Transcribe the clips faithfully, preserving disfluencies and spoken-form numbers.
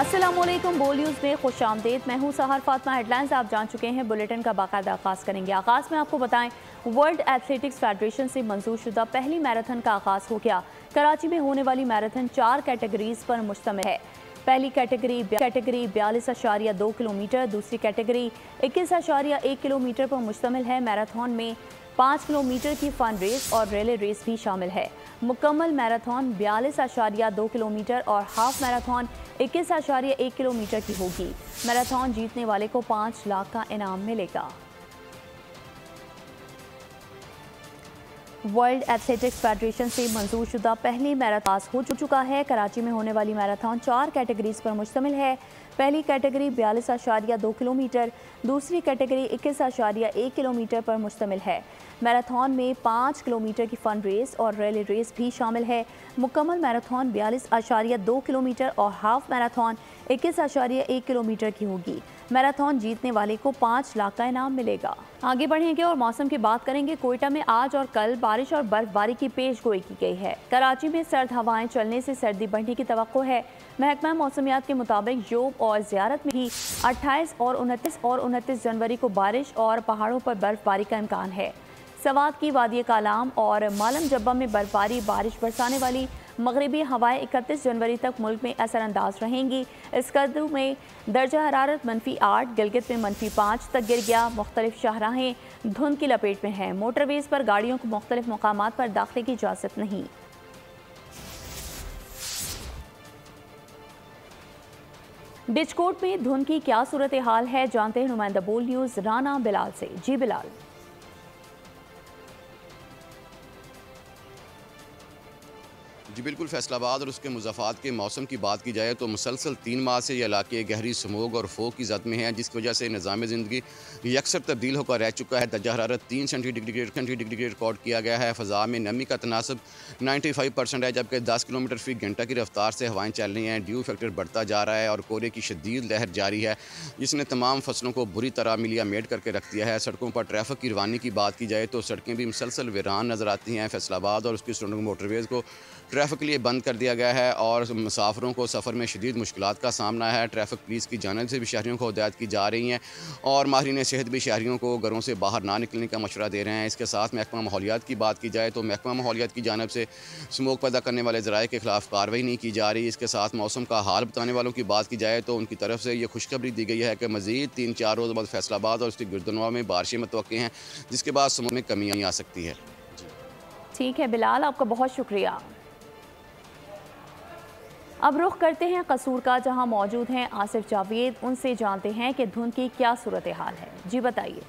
अस्सलामुअलैकुम, बोल न्यूज़ में खुश आमदेद। मैं हूँ सहर फातिमा। हेडलाइंस आप जान चुके हैं, बुलेटिन का बाकायदा आगाज़ करेंगे। आगाज़ में आपको बताएं, वर्ल्ड एथलेटिक्स फेडरेशन से मंजूर शुदा पहली मैराथन का आगाज़ हो गया। कराची में होने वाली मैराथन चार कैटेगरीज पर मुश्तमिल है। पहली कैटेगरी कैटेगरी बयालीस अशारिया दो किलोमीटर, दूसरी कैटेगरी इक्कीस अशारिया एक किलोमीटर पर मुश्तमिल है। मैराथन में पाँच किलोमीटर की फन रेस और रिले रेस भी शामिल है। मुकम्मल मैराथन बयालीस अशारिया दो किलोमीटर और हाफ मैराथन इक्कीस अशारिया एक किलोमीटर की होगी। मैराथन जीतने वाले को पाँच लाख का इनाम मिलेगा। वर्ल्ड एथलेटिक्स फेडरेशन से मंजूर शुदा पहली मैराथन हो चुका है। कराची में होने वाली मैराथन चार कैटेगरीज पर मुश्तमिल है। पहली कैटेगरी बयालीस अशारिया दो किलोमीटर, दूसरी कैटेगरी इक्कीस अशारिया एक किलोमीटर पर मुश्तमिल है। मैराथन में पाँच किलोमीटर की फन रेस और रिले रेस भी शामिल है। मुकम्मल मैराथन बयालीस अशारिया दो किलोमीटर और हाफ मैराथन इक्कीस अशारिया एक किलोमीटर की होगी। मैराथन जीतने वाले को पाँच लाख का इनाम मिलेगा। आगे बढ़ेंगे और मौसम की बात करेंगे। कोयटा में आज और कल बारिश और बर्फबारी की पेशगोई की गई है। कराची में सर्द हवाएं चलने से सर्दी बढ़ने की तवक्को है। महकमा मौसमियात के मुताबिक जोब और ज़ियारत में भी अट्ठाईस और उनतीस और उनतीस जनवरी को बारिश और पहाड़ों पर बर्फबारी का इम्कान है। सवात की वादी कालाम और मालम जब्बा में बर्फबारी बारिश बरसाने वाली मगरबी हवाएं इकतीस जनवरी तक मुल्क में असरअंदाज रहेंगी। इस कदर में दर्जा हरारत मनफी आठ, गिलगित में मनफी पाँच तक गिर गया। मुख्तलिफ शाहराहें धुंध की लपेट में हैं। मोटरवेज पर गाड़ियों को मुख्तलिफ मकामात पर दाखिले की इजाज़त नहीं। डिचकोट में धुंध की क्या सूरत हाल है, जानते हैं नुमाइंदा बोल न्यूज़ राना बिलाल से। जी बिलाल। जी बिल्कुल, फैसलाबाद और उसके मुज़ाफ़ात के मौसम की बात की जाए तो मुसलसल तीन माह से ये इलाके गहरी स्मोग और फोग की जद में हैं, जिसकी वजह से निज़ाम ज़िंदगी यकसर तब्दील होकर रह चुका है। दर्जा हरारत तीन सेंटीग्रेड सेंटीग्रेड रिकॉर्ड किया गया है। फ़ज़ा में नमी का तनासब पचानवे परसेंट है, जबकि दस किलोमीटर फी घंटा की रफ्तार से हवाएँ चल रही हैं। ड्यू फैक्टर बढ़ता जा रहा है और कोहरे की शदीद लहर जारी है, जिसने तमाम फसलों को बुरी तरह मिलिया मेट करके रख दिया है। सड़कों पर ट्रैफिक की रवानी की बात की जाए तो सड़कें भी मुसलसल वीरान नज़र आती हैं। फैसलाबाद और उसकी सराउंडिंग मोटरवेज़ को ट्रैफिक के लिए बंद कर दिया गया है और मुसाफिरों को सफ़र में शदीद मुश्किलात का सामना है। ट्रैफिक पुलिस की जानिब से भी शहरियों को हिदायत की जा रही हैं और माहिरीन सेहत भी शहरियों को घरों से बाहर ना निकलने का मशवरा दे रहे हैं। इसके साथ महकमा माहौलियात की बात की जाए तो महकमा माहौलियात की जानिब से स्मोक पैदा करने वाले ज़राए के खिलाफ कार्रवाई नहीं की जा रही। इसके साथ मौसम का हाल बताने वालों की बात की जाए तो उनकी तरफ से ये खुशखबरी दी गई है कि मज़ीद तीन चार रोज़ बाद फैसलाबाद और उसकी गिरदनवा में बारिशें मुतवक्किल हैं, जिसके बाद स्मोक में कमी आ सकती है। ठीक है बिलाल, आपका बहुत शुक्रिया। अब रुख करते हैं कसूर का, जहां मौजूद हैं आसिफ जावेद। उनसे जानते हैं कि धुंध की क्या सूरत हाल है। जी बताइए।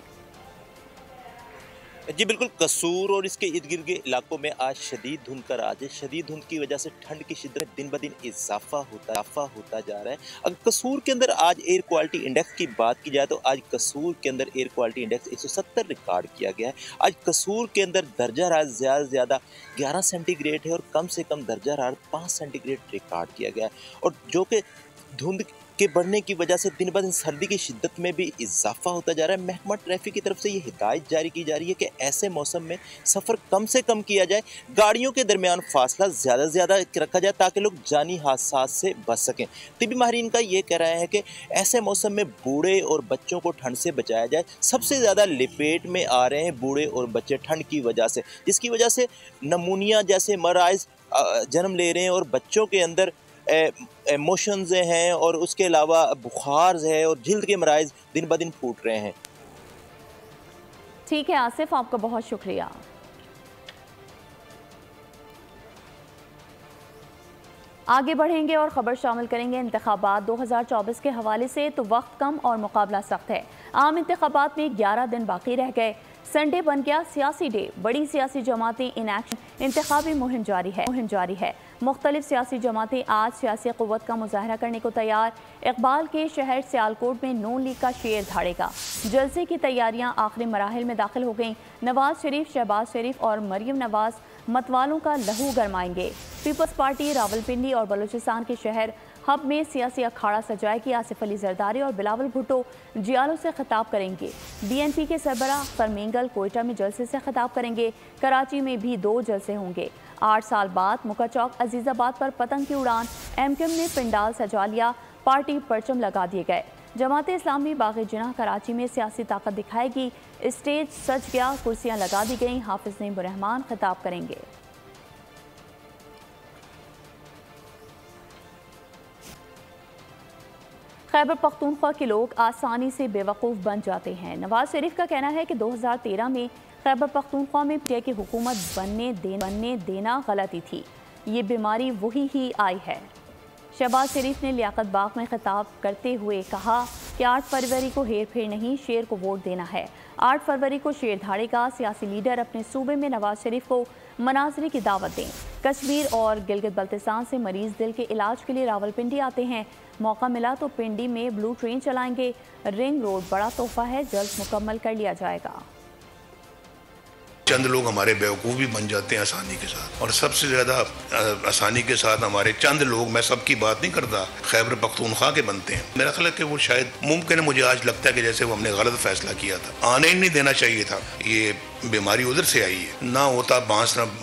जी बिल्कुल, कसूर और इसके इर्द गिर्द के इलाकों में आज शदीद धुंध का राज है। शदीद धुंध की वजह से ठंड की शिद्दत दिन ब दिन इजाफा होता इजाफा होता जा रहा है। अगर कसूर के अंदर आज एयर क्वालिटी इंडेक्स की बात की जाए तो आज कसूर के अंदर एयर क्वालिटी इंडेक्स एक सौ सत्तर रिकॉर्ड किया गया है। आज कसूर के अंदर दर्जा हरारत ज़्यादा से ज़्यादा ग्यारह सेंटीग्रेड है और कम से कम दर्जा हरारत पाँच सेंटीग्रेड रिकॉर्ड किया गया है, और जो कि धुंध के बढ़ने की वजह से दिन ब दिन सर्दी की शिद्दत में भी इजाफा होता जा रहा है। महकमा ट्रैफिक की तरफ से ये हिदायत जारी की जा रही है कि ऐसे मौसम में सफ़र कम से कम किया जाए, गाड़ियों के दरमियान फासला ज़्यादा से ज़्यादा रखा जाए ताकि लोग जानी हादसात से बच सकें। तिबी माहिरीन का ये कह रहा है कि ऐसे मौसम में बूढ़े और बच्चों को ठंड से बचाया जाए। सबसे ज़्यादा लपेट में आ रहे हैं बूढ़े और बच्चे ठंड की वजह से, जिसकी वजह से नमूनिया जैसे मराइज जन्म ले रहे हैं और बच्चों के अंदर मोशंस हैं और उसके अलावा बुखार है और जल्द के मराइज दिन ब दिन फूट रहे हैं। ठीक है आसिफ, आपका बहुत शुक्रिया। आगे बढ़ेंगे और खबर शामिल करेंगे इंतखाबात दो हज़ार चौबीस के हवाले से। तो वक्त कम और मुकाबला सख्त है। आम इंतखाबात में ग्यारह दिन बाकी रह गए। संडे बन गया सियासी डे। बड़ी सियासी जमातें इन एक्शन इंतखाबी मुहिम जारी है मुहिम जारी है मुख्तलिफ सियासी जमातें आज सियासी क़ुव्वत का मुजाहरा करने को तैयार। इकबाल के शहर सियालकोट में नून लीग का शेर धाड़ेगा। जलसे की तैयारियां आखिरी मराहिल में दाखिल हो गईं। नवाज शरीफ, शहबाज शरीफ और मरियम नवाज मतवालों का लहू गरमाएंगे। पीपल्स पार्टी रावलपिंडी और बलूचिस्तान के शहर हब में सियासी अखाड़ा सजाएगी। आसिफ अली जरदारी और बिलावल भुट्टो जियालों से खिताब करेंगे। बीएनपी के सरबराह अख्तर मेंगल कोयटा में जलसे से खिताब करेंगे। कराची में भी दो जलसे होंगे। आठ साल बाद मुका चौक अजीज़ाबाद पर पतंग की उड़ान। एमक्यूएम ने पिंडाल सजा लिया। पार्टी परचम लगा दिए गए। जमात इस्लामी बाग़ जिना कराची में सियासी ताकत दिखाएगी। स्टेज सज गया, कुर्सियां लगा दी गईं। हाफिज नईम रहमान खिताब करेंगे। खैबर पख्तूनख्वा के लोग आसानी से बेवकूफ़ बन जाते हैं। नवाज शरीफ का कहना है कि दो हज़ार तेरह में खैबर पख्तूनख्वा में पीटीआई की हुकूमत बनने दे, बनने देना गलती थी। ये बीमारी वही ही आई है। शहबाज शरीफ ने लियाकत बाग में खिताब करते हुए कहा कि आठ फरवरी को हेर फेर नहीं, शेर को वोट देना है। आठ फरवरी को शेर धाड़ेगा। सियासी लीडर अपने सूबे में नवाज शरीफ को मनाजरे की दावत दें। कश्मीर और गिलगित बल्तिस्तान से मरीज दिल के इलाज के लिए रावलपिंडी आते हैं। मौका मिला तो पिंडी में ब्लू ट्रेन चलाएंगे। रिंग रोड बड़ा तोहफा है, जल्द मुकम्मल कर लिया जाएगा। चंद लोग हमारे बेवकूफ़ भी बन जाते हैं आसानी के साथ, और सबसे ज़्यादा आसानी के साथ हमारे चंद लोग, मैं सबकी बात नहीं करता, खैबर पख्तूनख्वा के बनते हैं। मेरा ख्याल है कि वो शायद मुमकिन है, मुझे आज लगता है कि जैसे वो हमने गलत फैसला किया था, आने ही नहीं देना चाहिए था। ये बीमारी उधर से आई है, ना होता बांस ना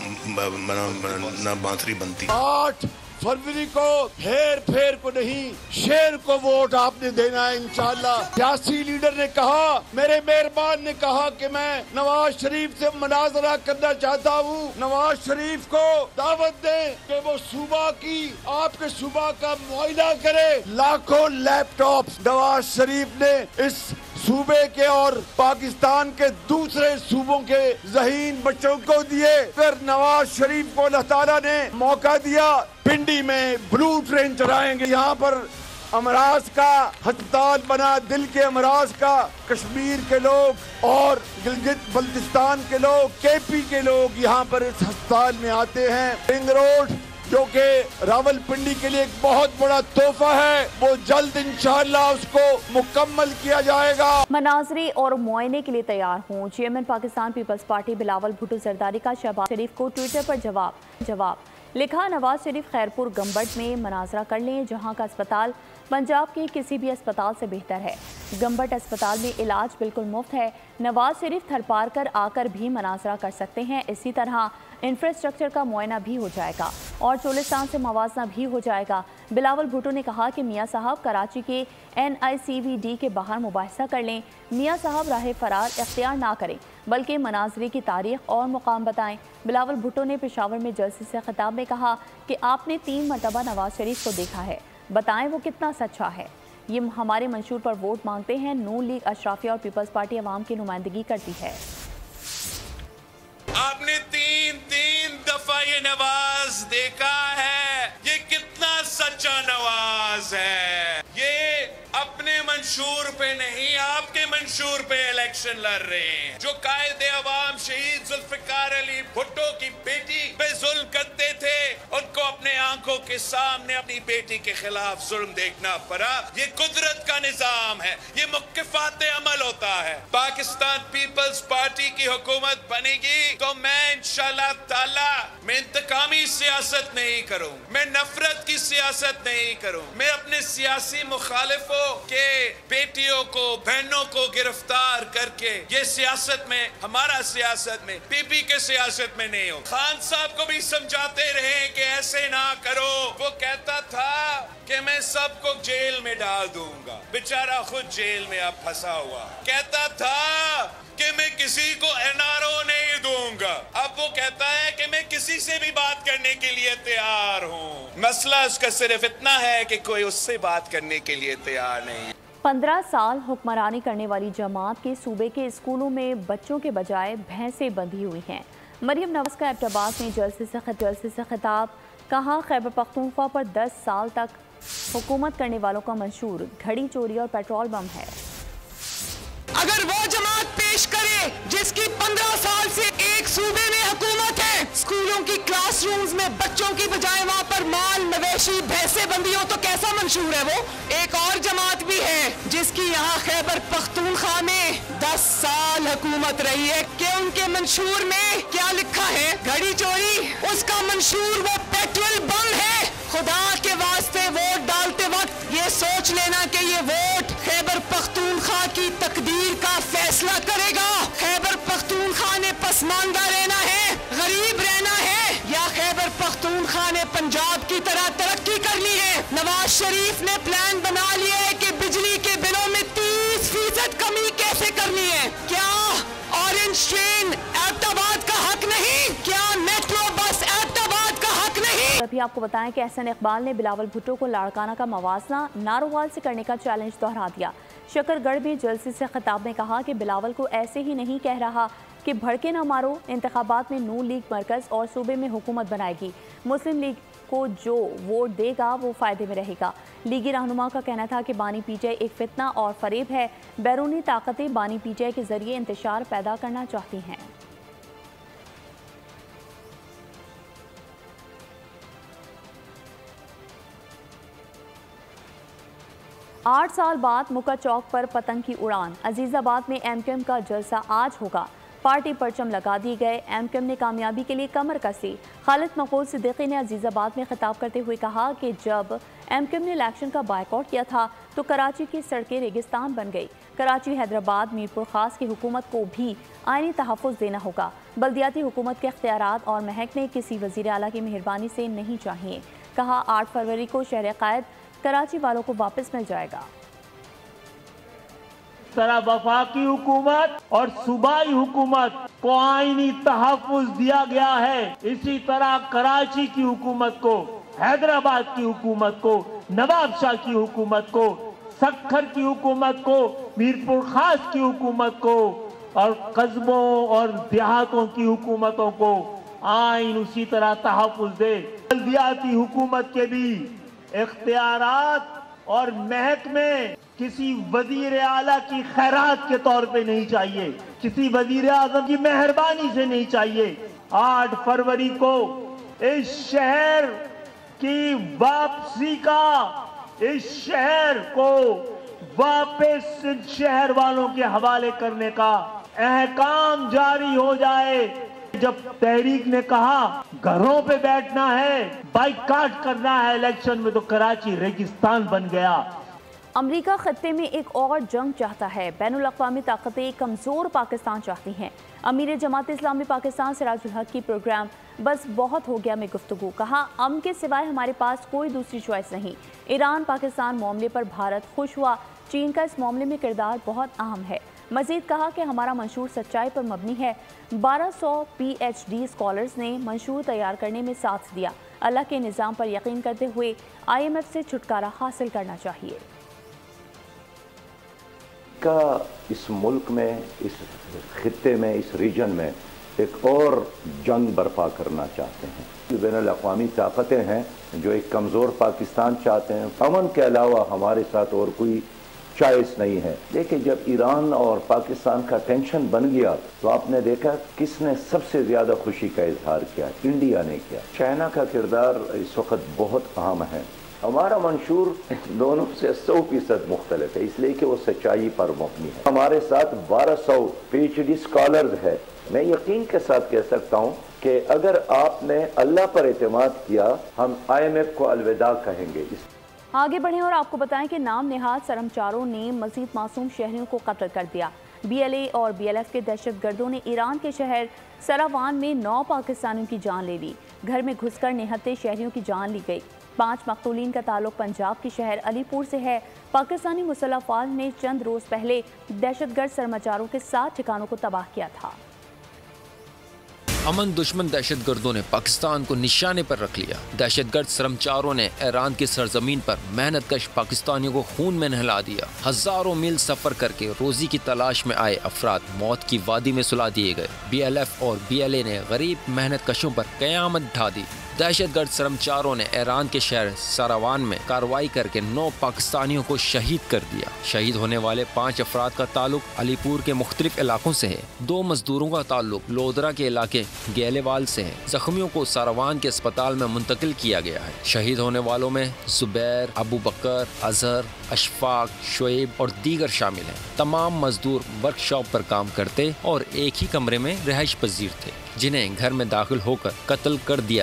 ना बांसुरी बनती। आठ फरवरी को हेर फेर को नहीं, शेर को वोट आपने देना है इंशाअल्लाह। सियासी लीडर ने कहा, मेरे मेहरबान ने कहा कि मैं नवाज शरीफ से मुनाजरा करना चाहता हूँ। नवाज शरीफ को दावत दें कि वो सूबा की, आपके सूबा का मुआयना करे। लाखों लैपटॉप नवाज शरीफ ने इस सूबे के और पाकिस्तान के दूसरे सूबों के ज़हीन बच्चों को दिए। फिर नवाज शरीफ को अल्लाह ताला ने मौका दिया, पिंडी में ब्लू ट्रेन चलाएंगे। यहाँ पर अमराज का अस्पताल बना, दिल के अमराज का। कश्मीर के लोग और गिलगित बल्तिस्तान के लोग, केपी के लोग यहाँ पर इस अस्पताल में आते हैं। रिंग रोड जो कि रावलपिंडी के लिए एक बहुत बड़ा तोहफा है, वो जल्द इंशाअल्लाह उसको मुकम्मल किया जाएगा। मनाजरे और मुआयने के लिए तैयार हूँ। चेयरमैन पाकिस्तान पीपल्स पार्टी बिलावल भुट्टो जरदारी का शहबाज शरीफ को ट्विटर पर जवाब जवाब लिखा। नवाज शरीफ खैरपुर गंबट में मनाजरा कर लें, जहाँ का अस्पताल पंजाब के किसी भी अस्पताल से बेहतर है। गंबट अस्पताल में इलाज बिल्कुल मुफ्त है। नवाज शरीफ थरपार कर आकर भी मनाजरा कर सकते हैं। इसी तरह इंफ्रास्ट्रक्चर का मुआयना भी हो जाएगा और चोलिस्तान से मवाजना भी हो जाएगा। बिलावल भुट्टो ने कहा कि मियाँ साहब कराची के N I C V D के बाहर मुबाहिसा कर लें। मियाँ साहब राह फरार इख्तियार ना करें, बल्कि मनाजरे की तारीख और मुकाम बताएं। बिलावल भुट्टो ने पेशावर में जलसे से खिताब में कहा कि आपने तीन मरतबा नवाज शरीफ को देखा है, बताएं वो कितना सच्चा है। ये हमारे मंशूर पर वोट मांगते हैं। नून लीग, अशराफिया और पीपल्स पार्टी अवाम की नुमाइंदगी करती है। आपने तीन तीन दफा ये नवाज देखा है, ये कितना सच्चा नवाज है। ये अपने मंशूर पे नहीं, आपके मंशूर पे इलेक्शन लड़ रहे हैं। जो कायदे अवाम शहीद जुल्फिकार अली भुट्टो की बेटी पे जुल्म करते थे, उनको अपने आंखों के सामने अपनी बेटी के खिलाफ जुल्म देखना पड़ा। ये कुदरत का निजाम है, ये मुक्किफात अमल होता है। पाकिस्तान पीपल्स पार्टी की हुकूमत बनेगी तो मैं इंशाअल्लाह ताला मैं इंतकामी सियासत नहीं करूँ, मैं नफरत की सियासत नहीं करूँ। मैं अपने सियासी मुखालिफों के बेटियों को, बहनों को गिरफ्तार करके ये सियासत में, हमारा सियासत में, पीपी के सियासत में नहीं हो। खान साहब को भी समझाते रहे कि ऐसे ना करो। वो कहता था कि मैं सबको जेल में डाल दूंगा, बेचारा खुद जेल में अब फंसा हुआ। कहता था कि मैं किसी को एन आर ओ नहीं दूंगा, अब वो कहता है कि मैं किसी से भी बात करने के लिए तैयार हूँ। मसला उसका सिर्फ इतना है कि कोई उससे बात करने के लिए तैयार नहीं। पंद्रह साल हुक्मरानी करने वाली जमात के सूबे के स्कूलों में बच्चों के बजाय भैंसें बंधी हुई हैं। मरियम नवाज का एबटाबाद में जलसे से जलसे से खिताब। कहा, खैबर पख्तूनख्वा पर दस साल तक हुकूमत करने वालों का मंशूर घड़ी चोरी और पेट्रोल बम है। अगर वो जमात पेश करे जिसकी पंद्रह साल से एक सूबे में हुकूमत है, स्कूलों की क्लासरूम्स में बच्चों की बजाय वहाँ पर माल मवेशी भैंसे बंदी हो, तो कैसा मंशूर है वो। एक और जमात भी है जिसकी यहाँ खैबर पख्तूनख्वा में दस साल हुकूमत रही है, कि उनके मंशूर में क्या लिखा है, घड़ी चोरी। उसका मंशूर वो पेट्रोल बम है। खुदा के वास्ते वोट डालते वक्त ये सोच लेना कि ये वोट खैबर पख्तूनख्वा की तकदीर का फैसला करेगा। खैबर पख्तूनख्वा ने पसमानदा रहना है, गरीब रहना है, या खैबर पख्तूनख्वा ने पंजाब की तरह तरक्की करनी है। नवाज शरीफ ने प्लान बना लिया है कि बिजली के बिलों में तीस फीसद कमी कैसे करनी है। क्या ऑरेंज ट्रेन एबटाबाद का हक नहीं? क्या मेट्रो बस एबटाबाद का हक नहीं? अभी आपको बताएं कि एहसन इकबाल ने बिलावल भुट्टो को लाड़काना का मवाजना नारोवाल से करने का चैलेंज दोहरा दिया। शकरगढ़ में जलसे से खिताब में कहा कि बिलावल को ऐसे ही नहीं कह रहा कि भड़के ना मारो, इंतखाबात में नून लीग मरकज और सूबे में हुकूमत बनाएगी। मुस्लिम लीग को जो वोट देगा वो फायदे में रहेगा। लीगी रहनुमा का कहना था कि बानी पीटीआई एक फितना और फरेब है। बैरूनी ताकतें बानी पीटीआई के जरिए इंतशार पैदा करना चाहती हैं। आठ साल बाद मुका चौक पर पतंग की उड़ान। अजीजाबाद में एमक्यूएम का जलसा आज होगा। पार्टी परचम लगा दिए गए। एमक्यूएम ने कामयाबी के लिए कमर कसी। खालिद मकबूल सिद्दीकी ने अजीजाबाद में खिताब करते हुए कहा कि जब एमक्यूएम ने इलेक्शन का बायकॉट किया था तो कराची की सड़कें रेगिस्तान बन गई। कराची, हैदराबाद, मीरपुर खास की हुकूमत को भी आईनी तहफ़्फ़ुज़ देना होगा। बल्दियाती हुकूमत के इख्तियारात और महकमे किसी वज़ीर आला की मेहरबानी से नहीं चाहिए। कहा आठ फरवरी को शहर क़ायद कराची वालों को वापस मिल जाएगा। तरह वफाकी हुकूमत और सूबाई हुकूमत को आईनी तहफ़्फ़ुज़ दिया गया है, इसी तरह कराची की हुकूमत को, हैदराबाद की हुकूमत को, नवाब शाह की हुकूमत को, सक्खर की हुकूमत को, मीरपुर खास की हुकूमत को और कस्बों और देहातों की हुकूमतों को आइन उसी तरह तहफ़्फ़ुज़ दे। बल्दियाती हुकूमत के भी इख्तियारात और महकमे किसी वजीर आला की खैरात के तौर पे नहीं चाहिए, किसी वजीर आज़म की मेहरबानी से नहीं चाहिए। आठ फरवरी को इस शहर की वापसी का, इस शहर को वापस शहर वालों के हवाले करने का अहकाम जारी हो जाए। जब तहरीक ने कहा घरों पे बैठना है, बाइकाट करना है इलेक्शन में, तो कराची रेगिस्तान बन गया। अमरीका खत्ते में एक और जंग चाहता है। बैनुल अक़वामी ताकतें कमज़ोर पाकिस्तान चाहती हैं। अमीर जमात इस्लामी पाकिस्तान सिराजुल हक की प्रोग्राम बस बहुत हो गया में गुफ्तगू। कहा अमन के सिवाय हमारे पास कोई दूसरी चॉइस नहीं। ईरान पाकिस्तान मामले पर भारत खुश हुआ। चीन का इस मामले में किरदार बहुत अहम है। मजीद कहा कि हमारा मंशूर सच्चाई पर मबनी है। बारह सौ पी एच डी स्कॉलर्स ने मंशूर तैयार करने में साथ दिया। अल्लाह के निज़ाम पर यकीन करते हुए आई एम एफ से छुटकारा हासिल करना चाहिए। का इस मुल्क में, इस खित्ते में, इस रीजन में एक और जंग बर्पा करना चाहते हैं। बैनुल अक़वामी ताकतें हैं जो एक कमज़ोर पाकिस्तान चाहते हैं। अमन के अलावा हमारे साथ और कोई चॉइस नहीं है। देखिए, जब ईरान और पाकिस्तान का टेंशन बन गया तो आपने देखा किसने सबसे ज़्यादा खुशी का इजहार किया? इंडिया ने किया। चाइना का किरदार इस वक्त बहुत अहम है। हमारा मंशूर दोनों से सौ फीसद मुख्तलिफ है, इसलिए कि वो सच्चाई पर मबनी है। हमारे साथ बारह सौ पी एच डी स्कॉलर्स है। मैं यकीन के साथ कह सकता हूँ कि अगर आपने अल्लाह पर एतमाद किया, हम आई एम एफ को अलविदा कहेंगे। आगे बढ़ें और आपको बताएं कि नाम नेहाद सरमचारों ने मजीद मासूम शहरियों को कत्ल कर दिया। बी एल ए और बी एल एफ के दहशत गर्दों ने ईरान के शहर सरावान में नौ पाकिस्तानियों की जान ले ली। घर में घुसकर निहत्ते शहरियों की जान ली गई। पांच मकतूलीन का ताल्लुक पंजाब के शहर अलीपुर से है। पाकिस्तानी मुसल्लह अफवाज ने चंद रोज पहले दहशतगर्द सरमचारों के सात ठिकानों को तबाह किया था। अमन दुश्मन दहशतगर्दों ने पाकिस्तान को निशाने पर रख लिया। दहशतगर्द सरमचारों ने ईरान की सरजमीन पर मेहनत कश पाकिस्तानियों को खून में नहला दिया। हजारों मील सफर करके रोजी की तलाश में आए अफराद मौत की वादी में सुला दिए गए। बी एल एफ और बी एल ए ने गरीब मेहनत कशों पर कयामत ढा दी। दहशतगर्द सरमचारों ने ईरान के शहर सरावान में कार्रवाई करके नौ पाकिस्तानियों को शहीद कर दिया। शहीद होने वाले पाँच अफराद का ताल्लुक अलीपुर के मुख्तलिफ इलाकों से है। दो मजदूरों का ताल्लुक लोदरा के इलाके गेलेवाल से है। जख्मियों को सरावान के अस्पताल में मुंतकिल किया गया है। शहीद होने वालों में जुबैर, अबू बकर, अजहर, अशफाक, शुएब और दीगर शामिल हैं। तमाम मजदूर वर्कशॉप पर काम करते और एक ही कमरे में रिहाइश पजीर थे, जिन्हें घर में दाखिल होकर कत्ल कर दिया गया।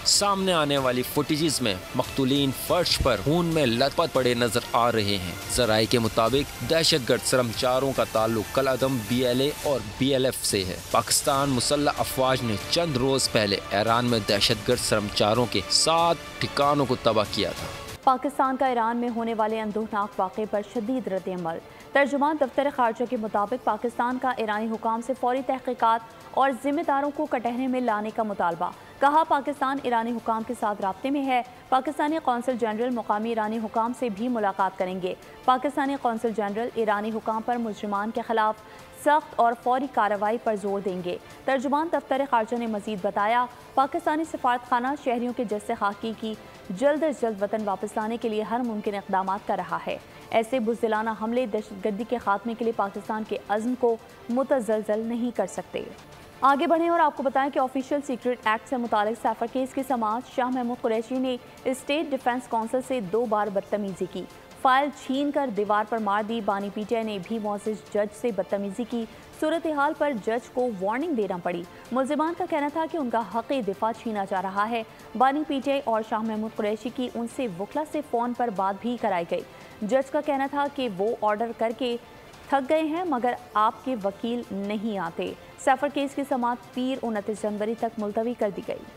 सामने आने वाली फुटेजेस में मकतूलीन फर्श पर खून में लथपथ पड़े नजर आ रहे हैं। जराये के मुताबिक दहशतगर्द सरमचारों का ताल्लुक कलअदम बी एल ए और बी एल एफ से है। पाकिस्तान मुसल्लह अफवाज ने चंद रोज पहले ईरान में दहशतगर्द सरमचारों के सात ठिकानों को तबाह किया था। पाकिस्तान का ईरान में होने वाले अंदोहनाक वाक़े पर शदीद रद्द-ए-अमल। तर्जुमान दफ्तर खारजा के मुताबिक पाकिस्तान का ईरानी हुकाम से फौरी तहकीकात और जिम्मेदारों को कटहरे में लाने का मुतालबा। कहा पाकिस्तान ईरानी हुकाम के साथ राब्ते में है। पाकिस्तानी कौंसल जनरल मुकामी ईरानी हुकाम से भी मुलाकात करेंगे। पाकिस्तानी कौंसल जनरल ईरानी हुकाम पर मुजरिमान के खिलाफ सख्त और फौरी कार्रवाई पर जोर देंगे। तर्जुमान दफ्तर खारजा ने मजीद बताया पाकिस्तानी सफारत खाना शहरियों के जस्से खाकी की जल्द अज जल्द वतन वापस लाने के लिए हर मुमकिन इक़दाम कर रहा है। ऐसे बुज़दिलाना हमले दहशतगर्दी के खात्मे के लिए पाकिस्तान के अज़्म को मुतज़लज़ल नहीं कर सकते। आगे बढ़ें और आपको बताएं कि ऑफिशियल सीक्रेट एक्ट से मुतालिक सैफर केस की समाअत शाह महमूद कुरैशी ने स्टेट डिफेंस काउंसिल से दो बार बदतमीजी की। फाइल छीन कर दीवार पर मार दी। बानी पीटीआई ने भी मोअज़्ज़िज़ जज से बदतमीजी की। सूरत हाल पर जज को वार्निंग देना पड़ी। मुल्ज़िमान का कहना था कि उनका हक़ दिफा छीना जा रहा है। बानी पीटीआई और शाह महमूद कुरैशी की उनसे वकला से फ़ोन पर बात भी कराई गई। जज का कहना था कि वो ऑर्डर करके थक गए हैं मगर आपके वकील नहीं आते। सैफर केस की समाअत पीर उनतीस जनवरी तक मुलतवी कर दी गई।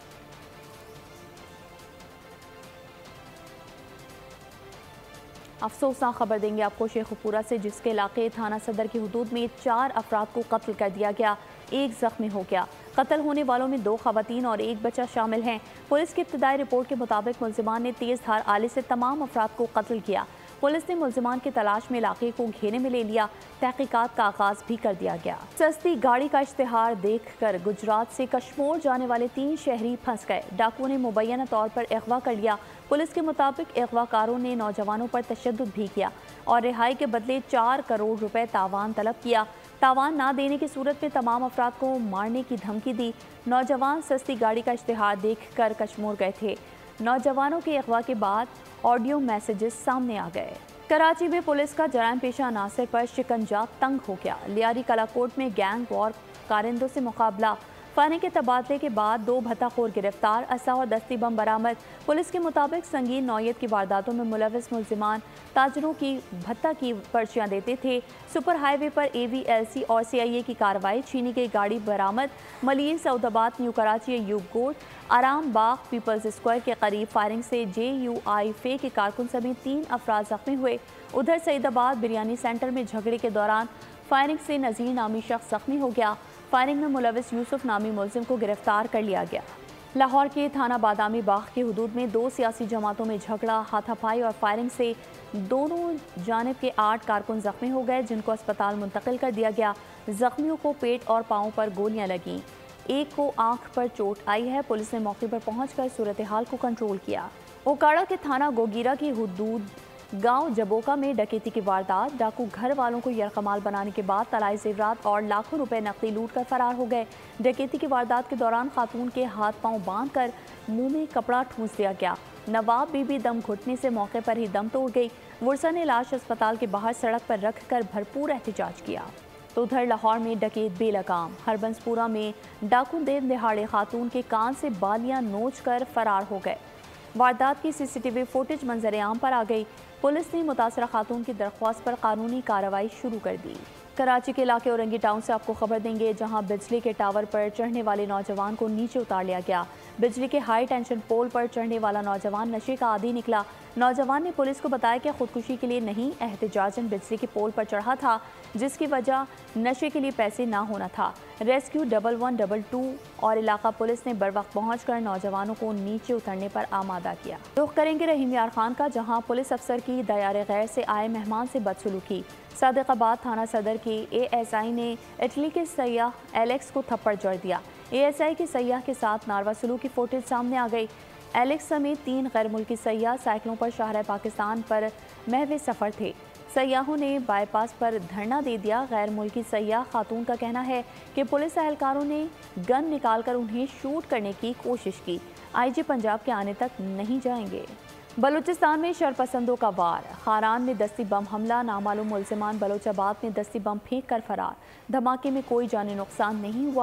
अफसोसनाक खबर देंगे आपको शेखुपुरा से, जिसके इलाके थाना सदर की हदूद में चार अफराद को कत्ल कर दिया गया, एक जख्मी हो गया। कत्ल होने वालों में दो खवातीन और एक बच्चा शामिल हैं। पुलिस की इब्तदाई रिपोर्ट के मुताबिक मुल्जिमान ने तेज धार आले से तमाम अफराद को कत्ल किया। पुलिस ने मुल्जिमान की तलाश में इलाके को घेरे में ले लिया। तहकीकात का आगाज भी कर दिया गया। सस्ती गाड़ी का इश्तिहार देखकर गुजरात से कश्मीर जाने वाले तीन शहरी फंस गए। डाकुओं ने मुबैना तौर पर अगवा कर लिया। पुलिस के मुताबिक अगवाकारों ने नौजवानों पर तशद्दुद भी किया और रिहाई के बदले चार करोड़ रुपए तावान तलब किया। तावान ना देने की सूरत में तमाम अफराद को मारने की धमकी दी। नौजवान सस्ती गाड़ी का इश्तिहार देख कर कश्मीर गए थे। नौजवानों के अगवा के बाद ऑडियो मैसेजेस सामने आ गए। कराची में पुलिस का जराइम पेशा अनासर पर शिकंजा तंग हो गया। लियारी कलाकोट में गैंग वॉर कारिंदों से मुकाबला। फायरिंग के तबादले के बाद दो भत्ताखोर गिरफ्तार, असा और दस्ती बम बरामद। पुलिस के मुताबिक संगीन नौयत की वारदातों में मुलविस मुल्जिमान ताजरों की भत्ता की पर्चियां देते थे। सुपर हाईवे पर ए वी एल सी और सी आई ए की कार्रवाई। छीनी गई गाड़ी बरामद। मलिर सऊदाबाद न्यू कराची यूब गोड आराम बाग पीपल्स स्क्वायर के करीब फायरिंग से जे यू आई फे के कारकुन समेत तीन अफराद जख्मी हुए। उधर सईदाबाद बिरयानी सेंटर में झगड़े के दौरान फायरिंग से नज़ीर नामी शख्स जख्मी हो गया। फायरिंग में मुलविस यूसुफ नामी मुल्जिम को गिरफ्तार कर लिया गया। लाहौर के थाना बादामी बाग की हुदूद में दो सियासी जमातों में झगड़ा, हाथापाई और फायरिंग से दोनों जानिब के आठ कारकुन जख्मी हो गए, जिनको अस्पताल मुंतकिल कर दिया गया। जख्मियों को पेट और पाँव पर गोलियां लगीं। एक को आंख पर चोट आई है। पुलिस ने मौके पर पहुंचकर सूरत हाल को कंट्रोल किया। ओकाड़ा के थाना गोगीरा की हुदूद गांव जबोका में डकैती की वारदात। डाकू घर वालों को यरकमाल बनाने के बाद तलाई जेवरात और लाखों रुपए नकदी लूट कर फरार हो गए। डकैती की वारदात के दौरान खातून के हाथ पांव बांधकर मुंह में कपड़ा ठूंस दिया गया। नवाब बीबी दम घुटने से मौके पर ही दम तोड़ गई। वर्षा ने लाश अस्पताल के बाहर सड़क पर रखकर भरपूर एहतजाज किया। तो उधर लाहौर में डकैत बेलगाम। हरबंसपुरा में डाकू देर दिहाड़े खातून के कान से बालियां नोच कर फरार हो गए। वारदात की सीसीटीवी फुटेज मंजर आम पर आ गई। पुलिस ने मुतासरा खातून की दरख्वास्त पर कानूनी कार्रवाई शुरू कर दी। कराची के इलाके औरंगी टाउन से आपको खबर देंगे, जहां बिजली के टावर पर चढ़ने वाले नौजवान को नीचे उतार लिया गया। बिजली के हाई टेंशन पोल पर चढ़ने वाला नौजवान नशे का आदी निकला। नौजवान ने पुलिस को बताया कि खुदकुशी के लिए नहीं, एहतजाजन बिजली के पोल पर चढ़ा था, जिसकी वजह नशे के लिए पैसे ना होना था। Rescue double one double two और इलाका पुलिस ने बर वक्त पहुँच कर नौजवानों को नीचे उतरने पर आमादा किया। रुख करेंगे रहीम यार खान का, जहाँ पुलिस अफसर की दयारे गैर से आए मेहमान से बदसलूकी। सादिकाबाद थाना सदर के ए एस आई ने इटली के सयाह एलेक्स को थप्पड़ जड़ दिया। ए एस आई के सयाह के साथ नारवा सलूक की फुटेज सामने आ गई। एलेक्स समेत तीन गैर मुल्की सयाह साइकिलों पर शाहराह पाकिस्तान पर महवे सफ़र थे। सयाहों ने बाईपास पर धरना दे दिया। गैर मुल्की सयाह खातून का कहना है कि पुलिस एहलकारों ने गन निकालकर उन्हें शूट करने की कोशिश की। आई जी पंजाब के आने तक नहीं जाएंगे। बलूचिस्तान में शरपसंदों का वार। खारान में दस्ती बम हमला। नामालूम मुल्जिमान बलोचाबाद में दस्ती बम फेंक कर फरार। धमाके में कोई जानी नुकसान नहीं हुआ।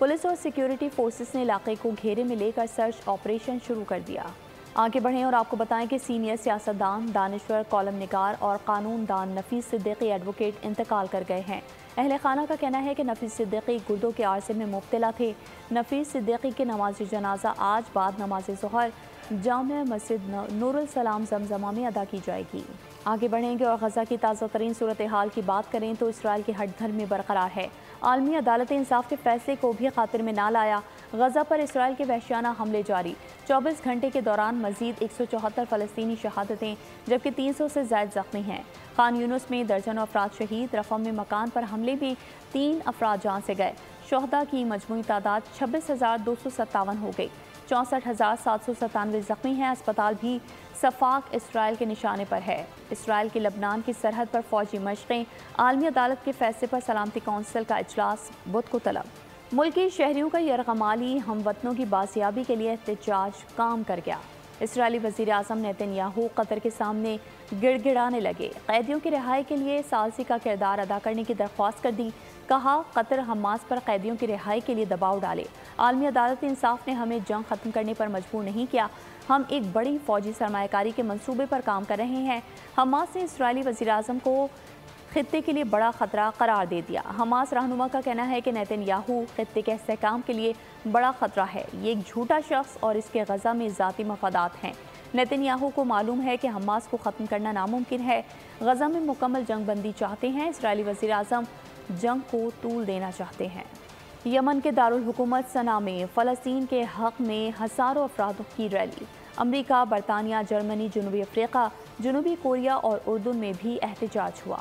पुलिस और सिक्योरिटी फोर्सेस ने इलाके को घेरे में लेकर सर्च ऑपरेशन शुरू कर दिया। आगे बढ़ें और आपको बताएं कि सीनियर सियासतदान, दानिश्वर, कॉलम निगार और कानून दान नफीस सिद्दीकी एडवोकेट इंतकाल कर गए हैं। अहले खाना का कहना है कि नफीस सिद्दीकी गुर्दों के आरसे में मुब्तला थे। नफीस सिद्दीकी के नमाज जनाजा आज बाद नमाज ज़ोहर जामिया मस्जिद नूरुल सलाम जमजमा में अदा की जाएगी। आगे बढ़ेंगे और गजा की ताज़ा तरीन सूरत हाल की बात करें तो इसराइल की हटधर्मी बरकरार है। आलमी अदालत इंसाफ के फैसले को भी खातिर में ना लाया। गजा पर इसराइल के वहशियाना हमले जारी। चौबीस घंटे के दौरान मजीद एक सौ चौहत्तर फ़लस्तीनी शहादतें जबकि तीन सौ से ज़ायद जख्मी हैं। खान यूनुस में दर्जनों अफराद शहीद। रफ़ा में मकान पर हमले में तीन अफराद जान से गए। शहदा की मजमूई तादाद छब्बीस हज़ार दो सौ सत्तावन हो गई। चौंसठ हज़ार सात सौ सत्तानवे जख्मी हैं। अस्पताल भी सफाक इसराइल के निशाने पर है। इसराइल की लबनान की सरहद पर फौजी मशक़ें। आलमी अदालत के फैसले पर सलामती कौंसिल का इजलास बुध को तलब। मुल्की शहरियों का यरगमाली हमवतनों की बासियाबी के लिए एहतजाज काम कर गया। इसराइली वज़ीर आज़म नेतन्याहू कतर के सामने गिड़गिड़ाने लगे। कैदियों की रिहाई के लिए सालसी का किरदार अदा करने की दरख्वास्त कर दी। कहा कतर हमास पर कैदियों की रिहाई के लिए दबाव डाले। आलमी अदालत इंसाफ ने हमें जंग ख़त्म करने पर मजबूर नहीं किया। हम एक बड़ी फौजी सरमायाकारी के मंसूबे पर काम कर रहे हैं। हमास ने इसराइली वज़ीर आज़म को खित्ते के लिए बड़ा खतरा करार दे दिया। हमास रहनुमा का कहना है कि नेतन्याहू खित्ते के इस्तेहकाम के लिए बड़ा खतरा है। ये एक झूठा शख्स और इसके गजा में ज़ाती मफादात हैं। नेतन्याहू को मालूम है कि हमास को ख़त्म करना नामुमकिन है। गजा में मुकम्मल जंग बंदी चाहते हैं। इसराइली वज़ीर आज़म जंग को तूल देना चाहते हैं। यमन के दारुल हुकूमत सना में फ़लस्तीन के हक़ में हज़ारों अफराद की रैली। अमरीका, बरतानिया, जर्मनी, जनूबी अफ्रीका, जनूबी कोरिया और उर्दून में भी एहतजाज हुआ।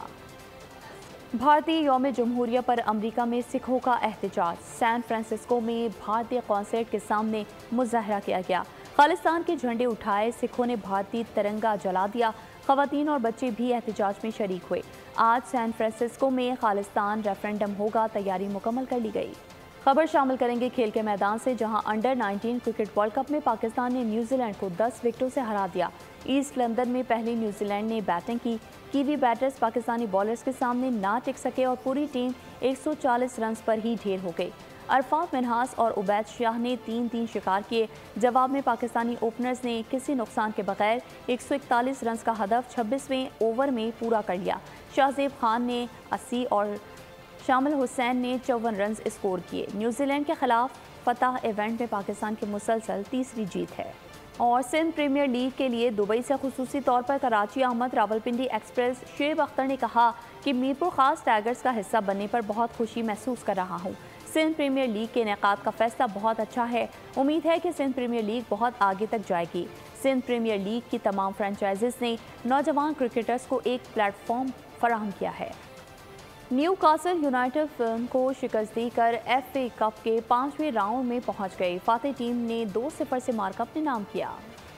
भारतीय यौम जमहूरिया पर अमरीका में सिखों का एहतजाज। सैन फ्रांसिस्को में भारतीय कॉन्सुलेट के सामने मुजाहरा किया गया। खालिस्तान के झंडे उठाए, सिखों ने भारतीय तिरंगा जला दिया। ख़वातीन और बच्चे भी एहतजाज में शरीक हुए। आज सैन फ्रांसिस्को में खालिस्तान रेफरेंडम होगा, तैयारी मुकम्मल कर ली गई। खबर शामिल करेंगे खेल के मैदान से, जहां under nineteen cricket world cup में पाकिस्तान ने न्यूजीलैंड को दस विकेटों से हरा दिया। ईस्ट लंदन में पहले न्यूजीलैंड ने बैटिंग की। कीवी बैटर्स पाकिस्तानी बॉलर्स के सामने ना टिक सके और पूरी टीम एक सौ चालीस रन पर ही ढेर हो गई। अरफात मिन्हास और उबैद शाह ने तीन तीन शिकार किए। जवाब में पाकिस्तानी ओपनर्स ने किसी नुकसान के बगैर एक सौ इकतालीस रन का हदफ छब्बीसवें ओवर में पूरा कर लिया। शाहजेब खान ने अस्सी और शामिल हुसैन ने चौवन रन स्कोर किए। न्यूजीलैंड के खिलाफ फतह इवेंट में पाकिस्तान की मुसलसल तीसरी जीत है। और सिंध प्रीमियर लीग के लिए दुबई से खुसूसी तौर पर कराची आमद रावलपिंडी एक्सप्रेस शेब अख्तर ने कहा कि मीरपुर खास टाइगर्स का हिस्सा बनने पर बहुत खुशी महसूस कर रहा हूँ। सिंध प्रीमियर लीग के इनेकाद का फैसला बहुत अच्छा है। उम्मीद है कि सिंध प्रीमियर लीग बहुत आगे तक जाएगी। सिंध प्रीमियर लीग की तमाम फ्रेंचाइजीज ने नौजवान क्रिकेटर्स को एक प्लेटफॉर्म फराहम किया है। न्यू कासल यूनाइटेड फिल्म को शिकस्त देकर एफ ए कप के पांचवें राउंड में पहुंच गई। फातेह टीम ने दो सिफर से मार्क अपने नाम किया।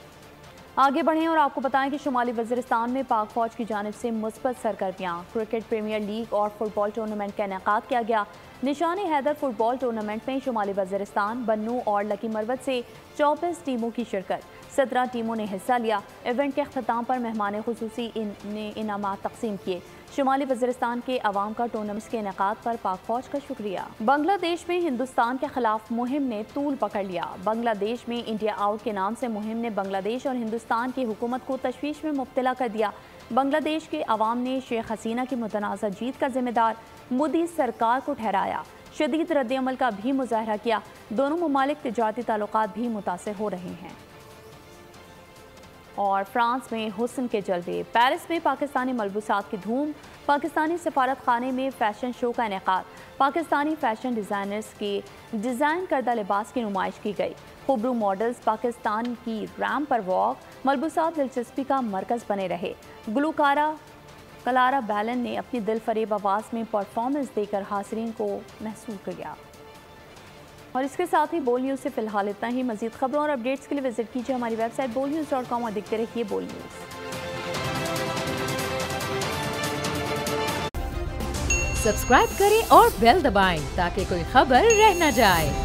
आगे बढ़ें और आपको बताएं कि शुमाली वज़ीरिस्तान में पाक फौज की जानिब से मुस्बत सरगर्मियां। क्रिकेट प्रीमियर लीग और फुटबॉल टूर्नामेंट का इनेकाद किया गया। निशान हैदर फुटबॉल टूर्नामेंट में शुमाली वज़ीरिस्तान, बन्नू और लकी मरवत से चौबीस टीमों की शिरकत। सत्रह टीमों ने हिस्सा लिया। इवेंट के अख्ताम पर मेहमान खुसूसी ने इनामात तकसीम किए। शुमाली वज़ीरिस्तान के अवाम का टूर्नामेंट के इनेकाद पर पाक फौज का शुक्रिया। बांग्लादेश में हिंदुस्तान के खिलाफ मुहिम ने तूल पकड़ लिया। बांग्लादेश में इंडिया आउट के नाम से मुहिम ने बांग्लादेश और हिंदुस्तान की हुकूमत को तशवीश में मुब्तला कर दिया। बांग्लादेश के अवाम ने शेख हसीना की मुतनाज़ा जीत का जिम्मेदार मोदी सरकार को ठहराया। शदीद रद्द-ए-अमल का भी मुजाहरा किया। दोनों ममालिक तिजारती ताल्लुकात भी मुतासिर हो रहे हैं। और फ्रांस में हुस्न के जलवे, पेरिस में पाकिस्तानी मलबूसात की धूम, पाकिस्तानी सफारत खाने में फैशन शो का इनेकाद। पाकिस्तानी फैशन डिज़ाइनर्स के डिज़ाइन करदा लिबास की नुमाइश की गई। खुबरू मॉडल्स पाकिस्तान की रैम पर वॉक, मलबूसात दिलचस्पी का मरकज़ बने रहे। गुलकारा कलारा बैलन ने अपनी दिल फरेब आवाज़ में परफॉर्मेंस देकर हाज़रीन को महसूस किया। और इसके साथ ही बोल न्यूज़ से फिलहाल इतना ही। मज़ीद खबरों और अपडेट्स के लिए विजिट कीजिए हमारी वेबसाइट बोल न्यूज़ डॉट कॉम और देखते रहिए बोल न्यूज़। सब्सक्राइब करें और बेल दबाएं ताकि कोई खबर रह न जाए।